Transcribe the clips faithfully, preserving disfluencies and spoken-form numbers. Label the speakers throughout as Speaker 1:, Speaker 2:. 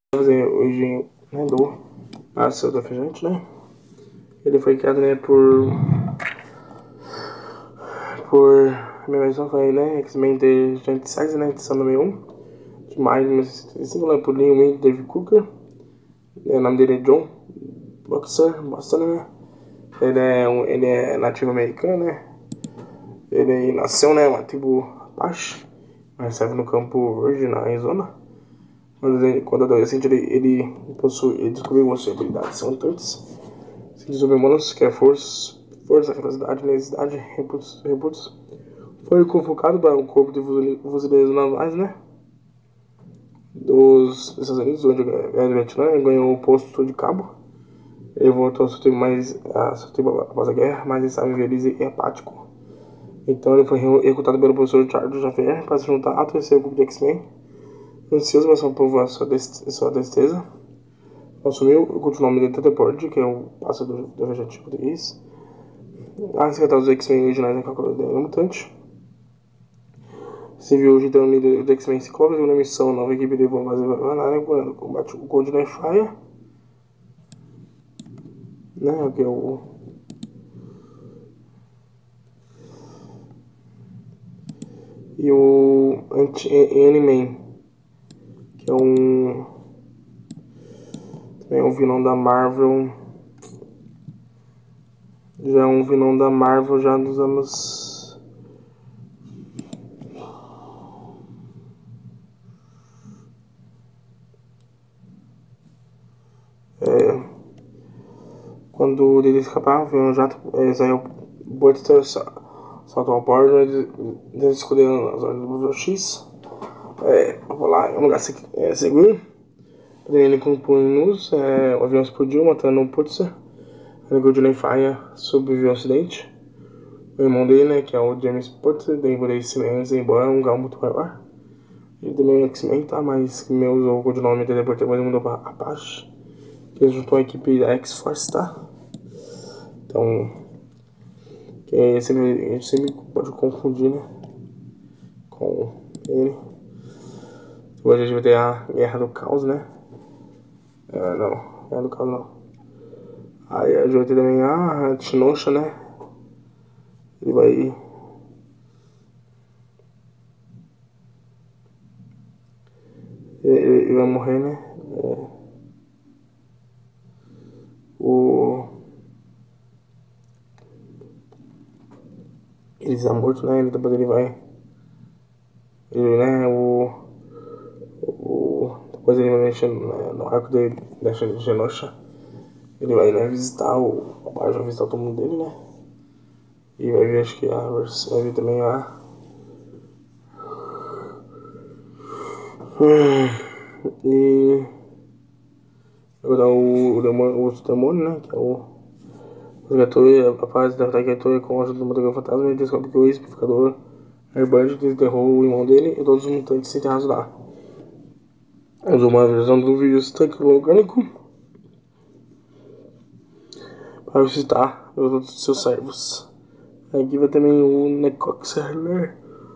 Speaker 1: fazer hoje, né, do Ácido Refrigerante, né? Ele foi criado, né, por por a minha versão foi, né, X-Men The Giant Size, né, edição número um de maio de mil novecentos e setenta e cinco, né, por Lee Wayne David Cooker. O nome dele é John Boxer, Boston, né? Ele é, um, ele é nativo americano, né? Ele nasceu, né, uma tribo Apache, mas serve no campo Verde, na Arizona. Quando, ele, quando adolescente, ele, ele, possui, ele descobriu suas habilidades são tantas sobre-humanos, que é força, força, velocidade, legislação, reputos, reputos. Foi convocado para um corpo de fuzileiros navais, né? Dos Estados Unidos, onde é do Vietnã, ele ganhou o posto de cabo. Ele voltou a seu tempo mais a seu tempo após a guerra, mas estava infeliz e apático. Então ele foi recrutado pelo professor Charles Xavier para se juntar ao terceiro grupo de X-Men. Ansioso para provar sua, sua destreza, assumiu o nome de Teleport, que é o pássaro do vegetativo português. A secretária dos X-Men originais na calculadora mutante. Se viu hoje então o líder do X-Men Ciclope, uma missão nova equipe de Von Baser Vanara, combate o Cold Fire, né, que é o e o Anti-Man, que é um também é um vilão da Marvel, já é um vilão da Marvel já dos anos é, quando ele escapava, veio um jato, é, saiu Buster saltou ao bordo, eles escolheram as ordens do Professor X. É, vou lá, é um lugar é, seguro. Ele com punhos, é, o avião explodiu, matando um Putzer. Ele Golden Fire sobreviveu ao acidente. O irmão dele, né, que é o James Putzer, derrubou esse menos, embora é um gal muito maior. Ele também é X-Men, tá? Mas que meu usou o codinome dele, mas mudou pra Apache. Ele juntou a equipe da X-Force, tá? Então, que sempre, a gente sempre pode confundir, né, com ele. Depois a gente vai ter a Guerra do Caos, né? É, não, Guerra do Caos não. Aí a gente vai ter também a Shinosha, né? Ele vai... Ele, ele vai morrer, né? É. O... Ele está morto, né? Ele, depois ele vai... Ele, né? O... o depois ele vai mexer né, no arco dele, da Genosha. Ele vai, né, visitar o... O pai vai visitar todo mundo dele, né? E vai ver, acho que a... Vai ver também a... E... Agora o... O demônio, o demônio, né? Que é o... O Gatoi, a paz da Gatoi com a ajuda do Motoqueiro Fantasma, ele descobre que o ex-purificador Airbud desenterrou o irmão dele e todos os mutantes enterrados lá. Usou uma versão do vírus tanque orgânico para ressuscitar os outros seus servos. Aqui vai também o Necoxer, né?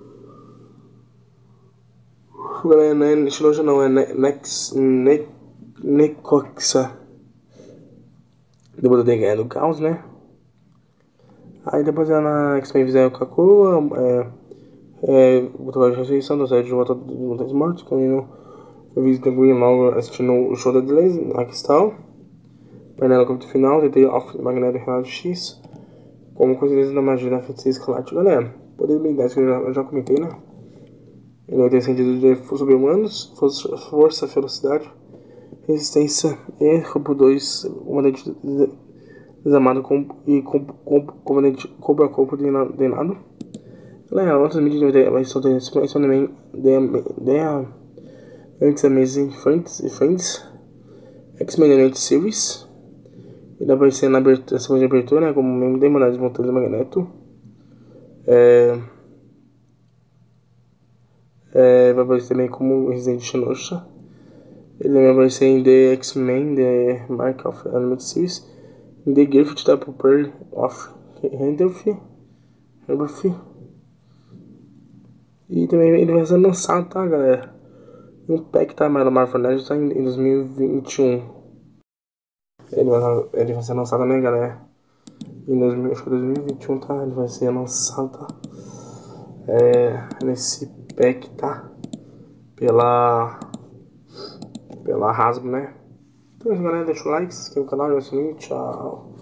Speaker 1: Galera, não é Shinosha não, é Nex... Ne, Necoxa. Depois da Guerra do Caos, né? Aí depois na X-Men fizeram o Kaku, é... É... O trabalho de ressurreição da série de volta dos mutantes mortos, caminho... Foi visita Green logo assistindo o show da Deleuze, na Cristal. Painela como final, tentei off Magneto Renato X. Como coincidência da magia da feiticeira escarlate. Galera, poder de habilidades que eu já, eu já comentei, né? Ele vai ter sentido de sobre-humanos, força, força, velocidade, resistência e corpo dois, comandante desamado com, e com, com, comandante corpo a corpo denado. Galera, outras mídias vai ser também de X-Men Friends e Friends, X-Men United Series. Ele vai aparecer na abertura, segunda abertura, né, como membro de Monades Montanhas Magneto. É, é, vai aparecer também como Resident Shinosha. Ele vai aparecer em The X-Men, The Mark of Animated Series, em The Gift da Popper of Randolph. E também ele vai ser lançado, tá, galera? E um pack, tá? Mas o Marvel Legends tá em, em dois mil e vinte e um. Ele vai, ele vai ser lançado, né, galera? Em dois mil, acho que dois mil e vinte e um, tá? Ele vai ser lançado, tá? É, nesse pack, tá? Pela... Pela Hasbro, né? Então é isso, galera. Deixa o like, se inscreva no canal, e o sininho. Tchau.